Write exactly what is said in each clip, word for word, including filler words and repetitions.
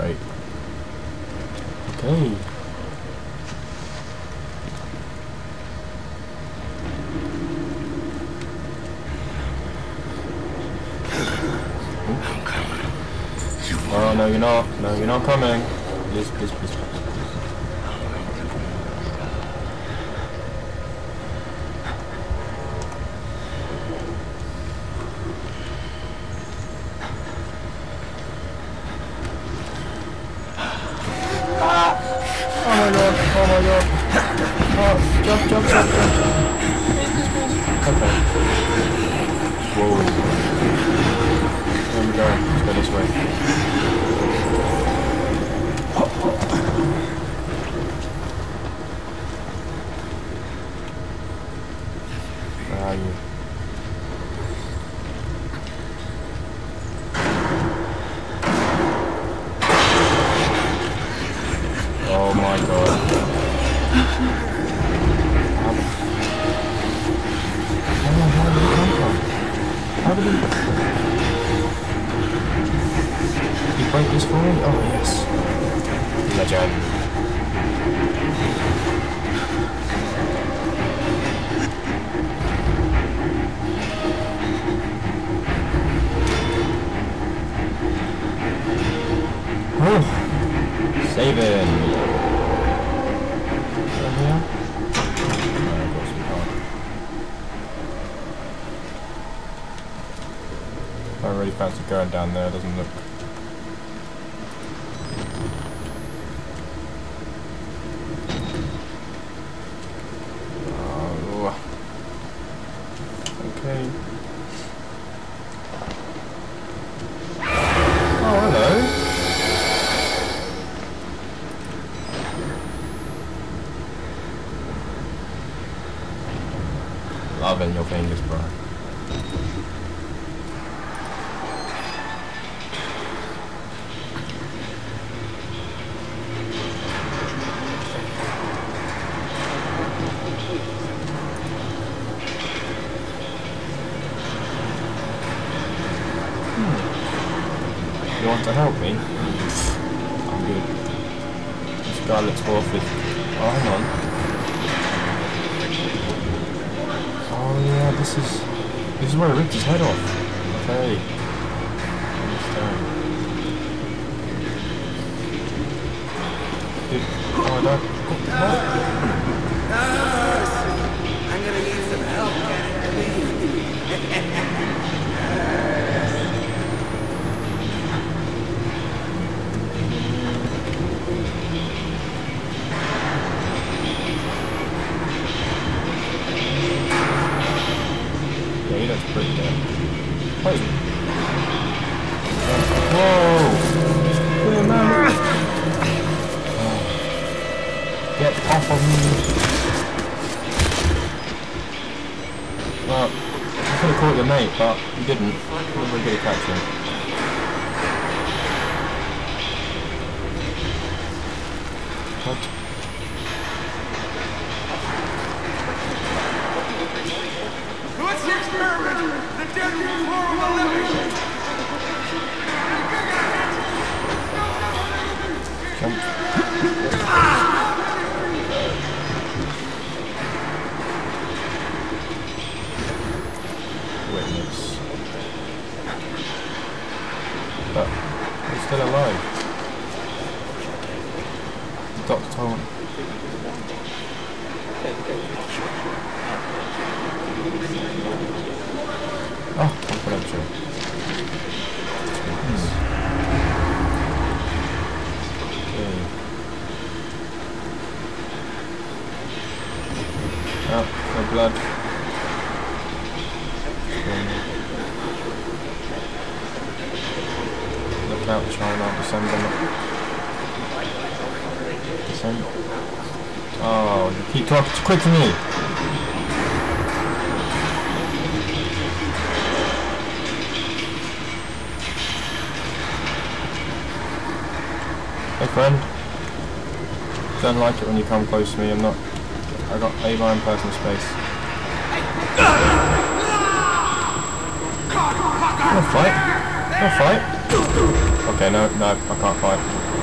Great. Okay. I'm coming. You Oh, no, you're not. No, you're not coming. Please, please, please. Oh my god, oh my god. Oh, jump, jump, jump, jump. Okay. Whoa. Where are we going? Let's go this way. Where are you? Oh my god. How, how did it come from? How did it... Did you break this for me? Oh yes. Legend. Oh. Saving. Here? No, of course we can't. I really fancy going down there, doesn't look. Oh. Okay. Oh, hello. Loving your fingers, bro. Hmm. You want to help me? I'm good. Scarlet's Wharf is... Oh, hang on. Oh yeah, this is this is where I ripped his head off. Okay. Dude, oh I don't. Nurse! I'm gonna need some help getting Yeah, that's pretty dead. Wait. Whoa! Wait, man. Oh. Get off of me. Well, I could have caught your mate, but you didn't. You were very good at catching. What? What's the experiment? The dead will form the living! Jump. Witness. But he's still alive. The doctor told him. Oh, confidential. Hmm. Okay. Oh, no blood. Um, look out, China, December. December. Oh, you keep talking too quick for me. Hey friend, don't like it when you come close to me. I'm not. I got A-line personal space. Wanna fight? Wanna fight? Okay, no, no, I can't fight.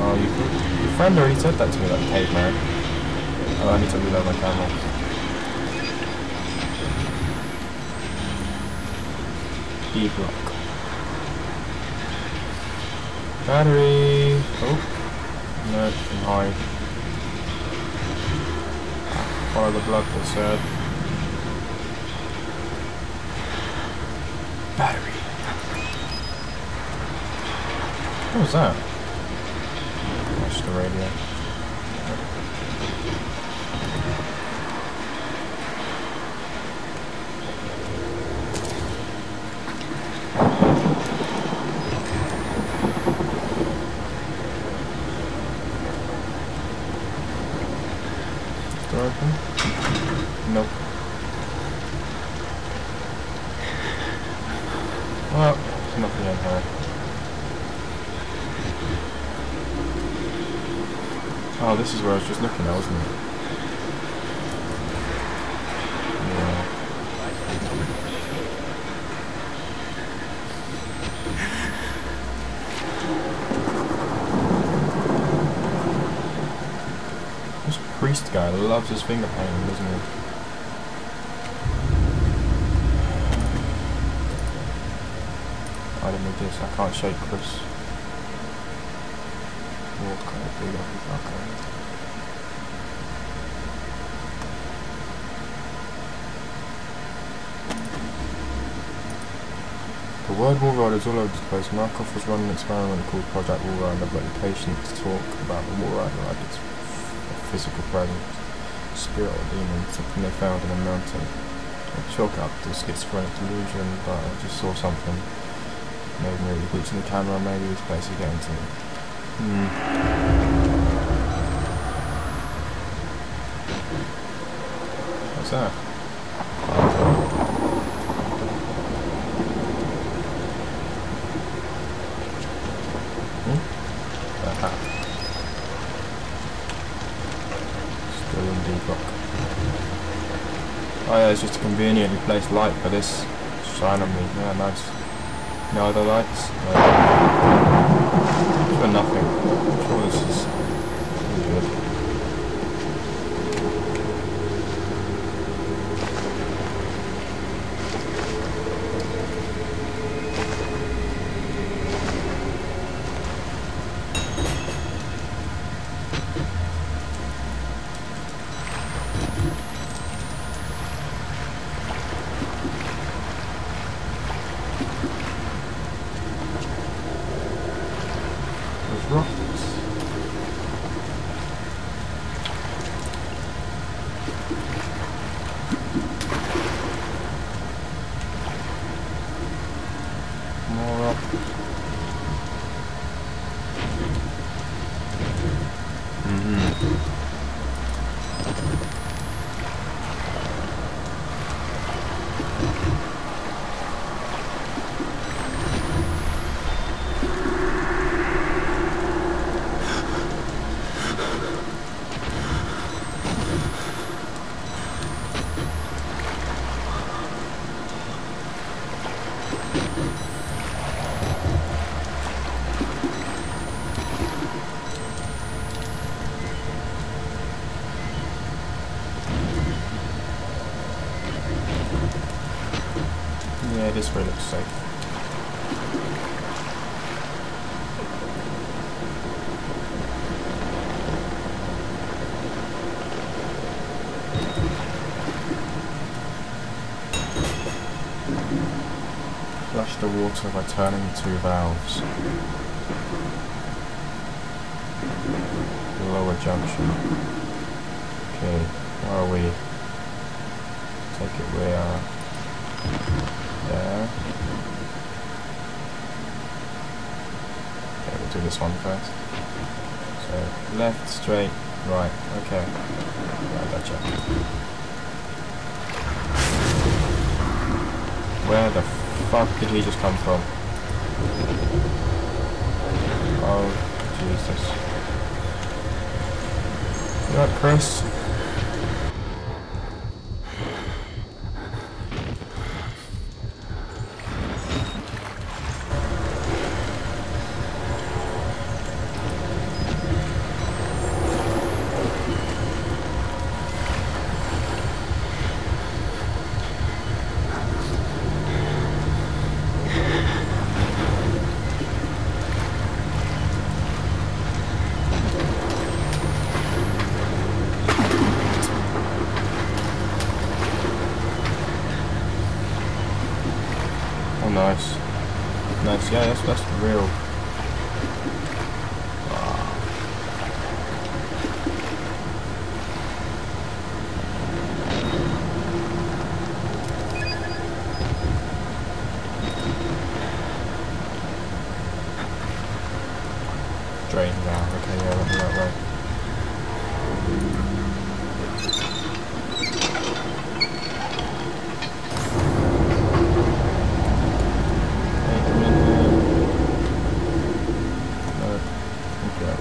Oh, you, your friend already said that to me, that caveman. Oh, I need to reload my camera. D block. Battery. Oh. No, can hide. Follow the blood, they said. Battery. What was that? Watch the radio. Door open? Nope. Well, there's nothing in here. Oh, this is where I was just looking at, wasn't it? Yeah. This priest guy loves his finger painting, doesn't he? I didn't need this, I can't shake Chris. Walk, big up, okay. The word Wallride is all over the place. Murkoff was running an experiment called Project Wallride, but the patients talk about the Wallride like it's a physical presence, spirit or demon, something they found in a mountain. I chalk up to schizophrenic delusion, but I just saw something. Maybe really glitching the camera, maybe this place is getting to me. Hmm. What's that? Hmm? Aha. Still in D-block. Oh yeah, it's just a conveniently placed light for this. Shine on me. Yeah, nice. No other lights? No. For nothing. I'm sure this is really good. Rocks. More rocks. Mm-hmm. Yeah, this way looks safe. Flush the water by turning two valves. Lower junction. Okay, where are we? Take it we are there. Okay, we'll do this one first. So left, straight, right. Okay. Right, gotcha. Where the fuck did he just come from? Oh, Jesus. You right, Chris? nice. Nice, yeah, that's, that's real. Drain now, okay, yeah, let me that way. Hey, come in here. No, okay.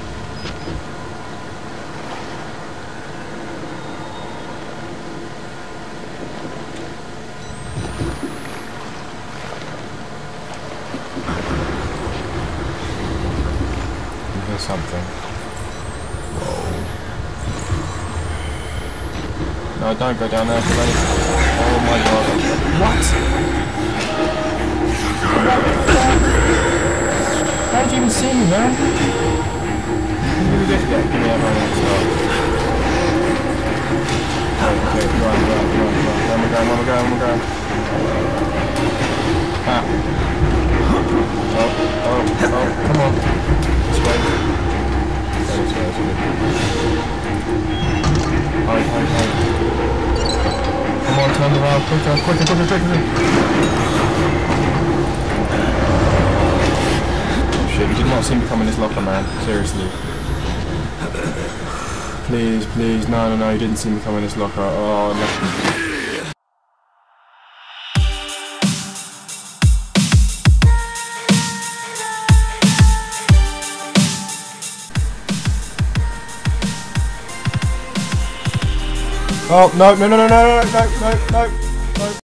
Something. Whoa. No, don't go down there, Delaney. Oh my god. What? How did you even see me, man? Give me this guy. Give me that man next up. Okay, run, run, run, run. Where am I going? Where am I going? Where am I going? Ah. Oh, oh, oh, come on. This way. This way, this way. Hide, hide, hide. Come on, turn around, quicker, quicker, quicker, quicker. Oh shit, you did not see me come in this locker, man. Seriously. Please, please, no, no, no, you didn't see me come in this locker. Oh, no. Oh, no, no, no, no, no, no, no, no, no.